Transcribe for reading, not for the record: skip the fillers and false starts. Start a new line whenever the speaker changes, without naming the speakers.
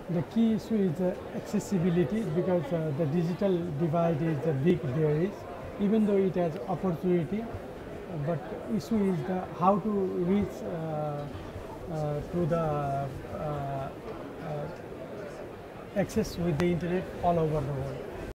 The key issue is accessibility, because the digital divide is big there is, even though it has opportunity, but issue is how to reach to the access with the internet all over the world.